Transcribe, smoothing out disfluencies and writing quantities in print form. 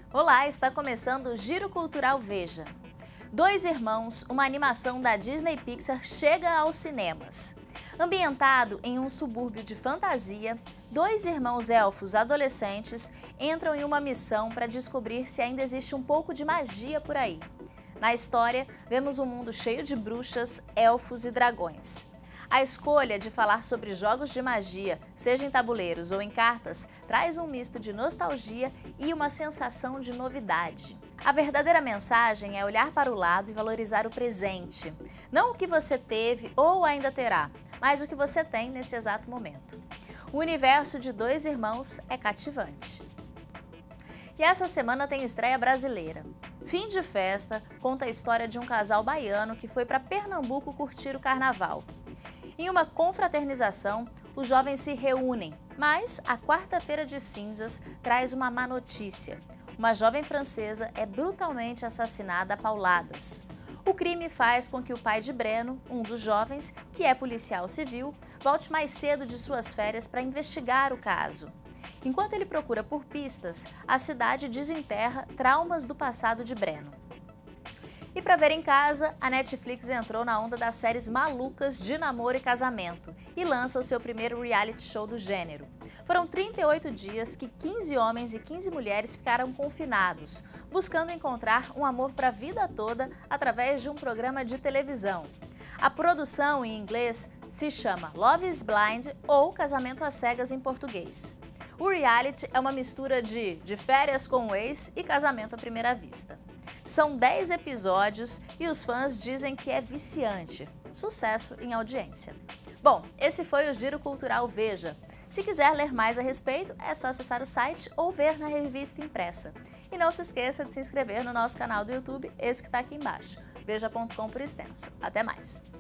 Olá, está começando o Giro Cultural Veja. Dois Irmãos, uma animação da Disney Pixar, chega aos cinemas. Ambientado em um subúrbio de fantasia, dois irmãos elfos adolescentes entram em uma missão para descobrir se ainda existe um pouco de magia por aí. Na história, vemos um mundo cheio de bruxas, elfos e dragões. A escolha de falar sobre jogos de magia, seja em tabuleiros ou em cartas, traz um misto de nostalgia e uma sensação de novidade. A verdadeira mensagem é olhar para o lado e valorizar o presente. Não o que você teve ou ainda terá, mas o que você tem nesse exato momento. O universo de Dois Irmãos é cativante. E essa semana tem estreia brasileira. Fim de Festa conta a história de um casal baiano que foi para Pernambuco curtir o carnaval. Em uma confraternização, os jovens se reúnem, mas a quarta-feira de cinzas traz uma má notícia. Uma jovem francesa é brutalmente assassinada a pauladas. O crime faz com que o pai de Breno, um dos jovens, que é policial civil, volte mais cedo de suas férias para investigar o caso. Enquanto ele procura por pistas, a cidade desenterra traumas do passado de Breno. E para ver em casa, a Netflix entrou na onda das séries malucas de namoro e casamento e lança o seu primeiro reality show do gênero. Foram 38 dias que 15 homens e 15 mulheres ficaram confinados, buscando encontrar um amor para a vida toda através de um programa de televisão. A produção, em inglês, se chama Love is Blind ou Casamento às Cegas em português. O reality é uma mistura de férias com o ex e casamento à primeira vista. São 10 episódios e os fãs dizem que é viciante. Sucesso em audiência. Bom, esse foi o Giro Cultural Veja. Se quiser ler mais a respeito, é só acessar o site ou ver na revista impressa. E não se esqueça de se inscrever no nosso canal do YouTube, esse que está aqui embaixo, veja.com por extenso. Até mais!